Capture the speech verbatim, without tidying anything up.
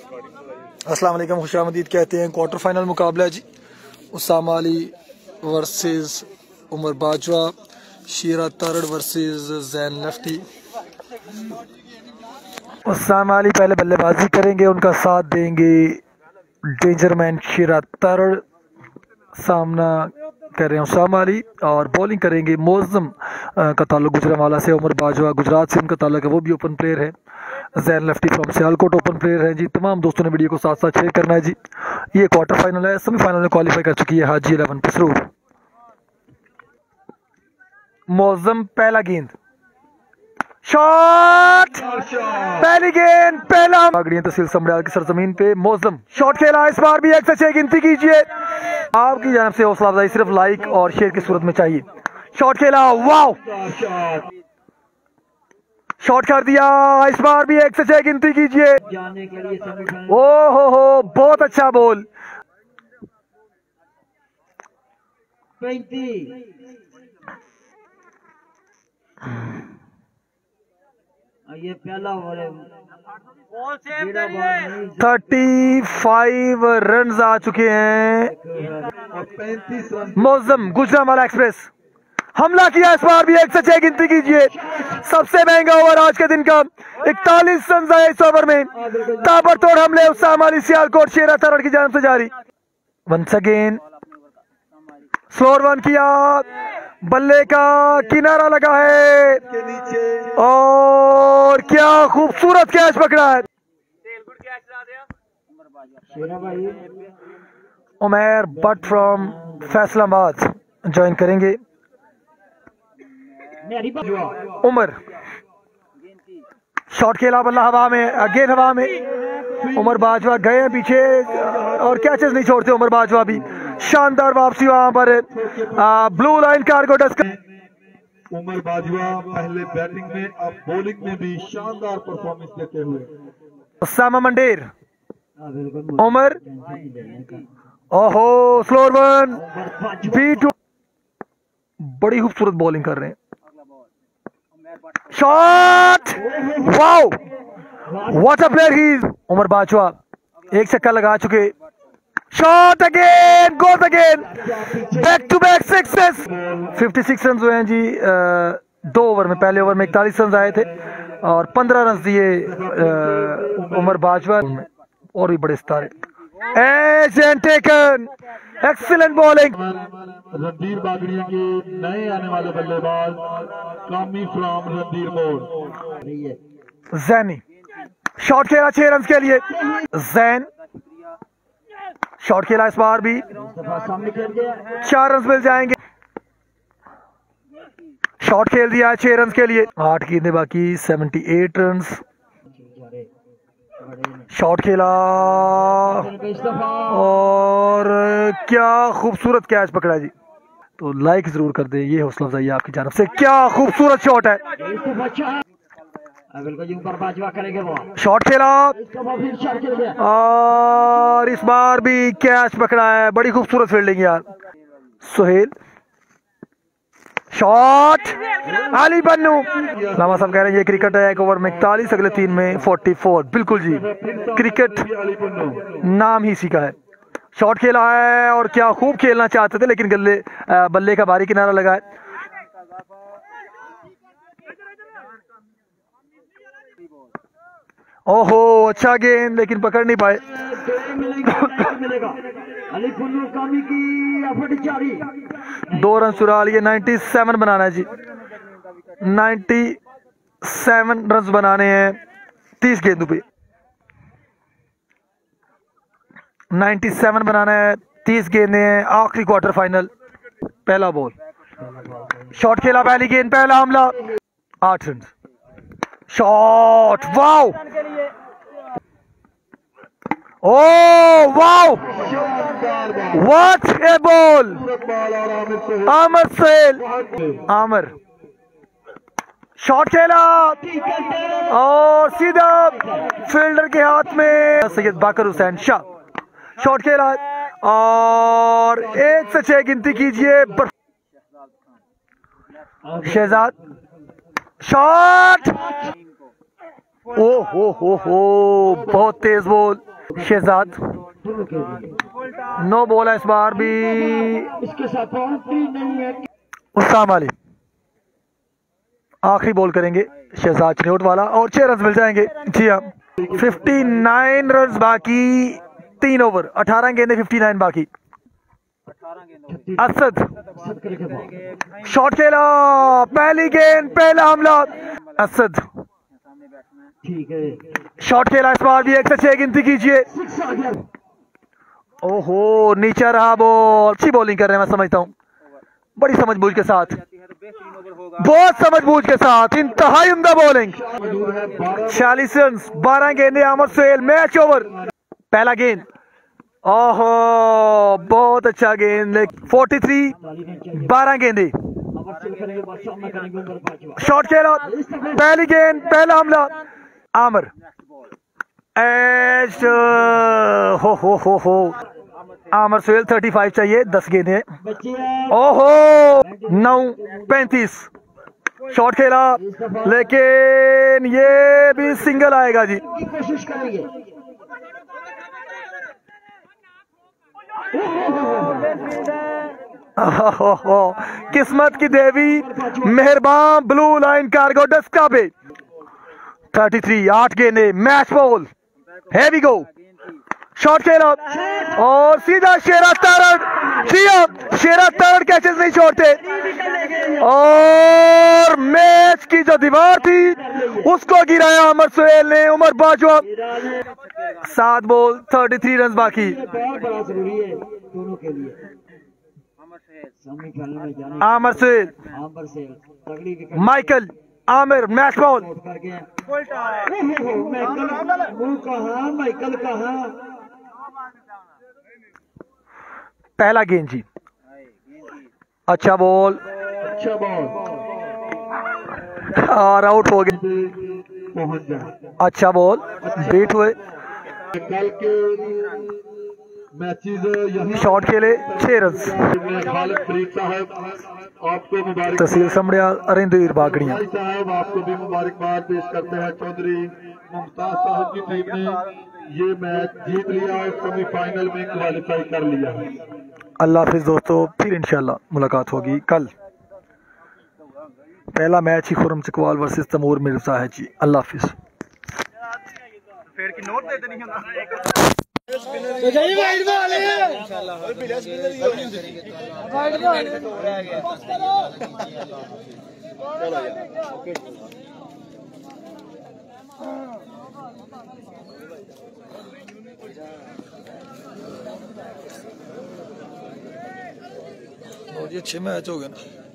अस्सलाम वालेकुम, खुशामदीद कहते हैं। क्वार्टर फाइनल मुकाबला है जी। Usama Ali versus Umar Bajwa, Sheera Tarar versus Zain Lafti. उसामा अली पहले बल्लेबाजी करेंगे, उनका साथ देंगे डेंजरमैन शीरा तारड़। सामना कर रहे हैं उसामा अली और बॉलिंग करेंगे मोज़म का ताल्लुक गुजरांवाला से, उमर बाजवा गुजरात से उनका ताल्लुक है, वो भी ओपन प्लेयर है। Zain Lafti from Sialkot open player है जी। तमाम दोस्तों ने वीडियो को साथ साथ शेयर करना है जी। ये क्वार्टर फाइनल है, सेमीफाइनल में क्वालिफाई कर चुकी है हाजी इलेवन पसरूर। मोज़म पहला गेंद, शॉट, पहली गेंद, पहला। बागड़ियां तहसील समड़ियाल की सरजमीन पे मोज़म शॉट खेला, इस बार भी एक से छह गिनती कीजिए। आपकी जानब से हौसला अफजाई सिर्फ लाइक और शेयर की सूरत में चाहिए। शॉट खेला, वाव, शॉट कर दिया, इस बार भी एक से छह गिनती कीजिए। ओ हो हो, बहुत अच्छा बॉल। ये पहला थर्टी फाइव रन आ चुके हैं। मोज़म गुजरांवाला एक्सप्रेस हमला किया, इस बार भी एक से छह गिनती कीजिए। सबसे महंगा ओवर आज के दिन का, इकतालीस रन आए इस ओवर में। ताबड़तोड़ हमले उसामा अली सियालकोट शीरा तारड़ की जानिब से जारी। वंस अगेन स्लोअर वन किया, बल्ले का किनारा लगा है और क्या खूबसूरत कैच पकड़ा है। उमैर बट फ्रॉम फैसलाबाद ज्वाइन करेंगे। उमर शॉट खेला, बल्ला हवा में, अगेन हवा में। उमर बाजवा गए पीछे और कैचेस नहीं छोड़ते उमर बाजवा भी। शानदार वापसी वहां पर, blue line cargo dust. Umar Bajwa पहले बैटिंग में, अब बॉलिंग में भी शानदार परफॉर्मेंस देते हुए। उसामा मंडेर, उमर, ओहो स्लोअर वन, बी टू, बड़ी खूबसूरत बॉलिंग कर रहे हैं। Shot, wow, what a player he is. Umar Bajwa एक छक्का लगा चुके। Shot again, goal again, back to back sixes. छप्पन रन हुए हैं जी दो ओवर में। पहले ओवर में इकतालीस रन आए थे और पंद्रह रन दिए उमर बाजवा में, और भी बड़े सितारे। Edge taken, excellent bowling. Randhir Bagaria के नए आने वाले बल्लेबाज कामी फ्रॉम रणधीर मोड़। जैनी शॉट खेला छह रन के लिए। जैन शॉट खेला, इस बार भी चार रन मिल जाएंगे। शॉट खेल दिया छह रन के लिए। आठ गेंदें बाकी, अठहत्तर रन। शॉट खेला और क्या खूबसूरत कैच पकड़ा जी। तो लाइक जरूर कर दे, ये हौसला अफजाई आपकी जानब से। क्या खूबसूरत शॉट है। शॉट खेला और इस बार भी कैच पकड़ा है, बड़ी खूबसूरत फील्डिंग यार। सुहेल शॉट, अली बन्नू। लामा साहब कह रहे हैं ये क्रिकेट है, एक ओवर में इकतालीस, अगले तीन में चौवालीस। बिल्कुल जी, क्रिकेट नाम ही इसी का है। शॉट खेला है और क्या खूब खेलना चाहते थे, लेकिन गल्ले बल्ले का भारी किनारा लगा है। ओहो अच्छा गेंद, लेकिन पकड़ नहीं पाए। दो रन चुरा लिए। सत्तानवे बनाना है जी, सत्तानवे रन बनाने हैं तीस गेंदों पे। सत्तानवे बनाना है, तीस गेंदें हैं, आखिरी क्वार्टर फाइनल। पहला बॉल, शॉट खेला, पहली गेंद, पहला हमला, आठ रन। Shot, wow, oh wow, what a ball. Aamer सेल, आमर शॉट खेला और सीधा फील्डर के हाथ में। सैयद बाकर हुसैन शाह शॉट खेला और एक से छह गिनती कीजिए। शहजाद शॉट, ओ हो हो हो, बहुत तेज बॉल। शहजाद नो बॉल है इस बार भी। इसके साथ बाउंड्री नहीं है। उस्ताम अली आखिरी बॉल करेंगे शहजाद चिन्होट वाला और छह रन मिल जाएंगे। जी हाँ, फिफ्टी नाइन रन बाकी, तीन ओवर, अठारह गेंदे, फिफ्टी नाइन बाकी। असद शॉट खेला, पहली गेंद, पहला हमला। असद ठीक है, शॉट खेला इस बार भी, एक से छह गिनती कीजिए। ओहो, नीचे रहा बॉल। अच्छी बॉलिंग कर रहे हैं, मैं समझता हूँ, बड़ी समझबूझ के साथ, बहुत समझबूझ के साथ, इंतहाई उम्दा बॉलिंग। छियालीस रन, बारह गेंदे, आमर सोहेल, मैच ओवर। पहला गेंद, ओहो बहुत अच्छा गेंद, फोर्टी थ्री, बारह गेंदे, शॉट खेला, पहली गेंद, पहला हमला। आमर एश, हो हो हो हो आमर सोहेल थर्टी फाइव चाहिए, दस गेंदे। ओहो, नौ पैंतीस, शॉट खेला, लेकिन ये भी सिंगल आएगा जी। कोशिश करेंगे। किस्मत की देवी मेहरबान, ब्लू लाइन कार्गो डस्का पे। थर्टी थ्री, आठ गेंदे, match ball, heavy go, shot खेला और सीधा शेरा तरड़। जी हाँ, शेरा तरड़ कैचेस नहीं छोड़ते और मैच की जो दीवार थी उसको गिराया अमर सोहेल ने। उमर बाजवा, सात बॉल, थर्टी थ्री रन बाकी। बहुत बड़ा जरूरी है दोनों के लिए। आमर सोहेल, आमर से तगड़ी wicket. Michael Aamir, match ball, मुंह कहाँ, माइकल कहाँ। पहला गेंद जी, अच्छा बॉल, अच्छा बॉल, और आउट हो गए। पहुंच जाए। अच्छा बॉल, बीट हुए, कल के मैचेस यही शॉट खेले, छह रन। खालिद फरीद साहब आपको मुबारक। तहसील समड़ियाल, अरिंदर बागड़िया साहब आपको भी मुबारकबाद पेश करते हैं। चौधरी मुमताज साहब की टीम ने ये मैच जीत लिया और सेमीफाइनल में क्वालिफाई कर लिया। अल्लाह हाफिज दोस्तों, फिर इंशाल्लाह मुलाकात होगी कल। पहला मैच ही खुर्रम चकवाल वर्सेस तैमूर मिर्जा है जी। अल्लाह हाफिज। और ये अच्छे मैच हो गए ना।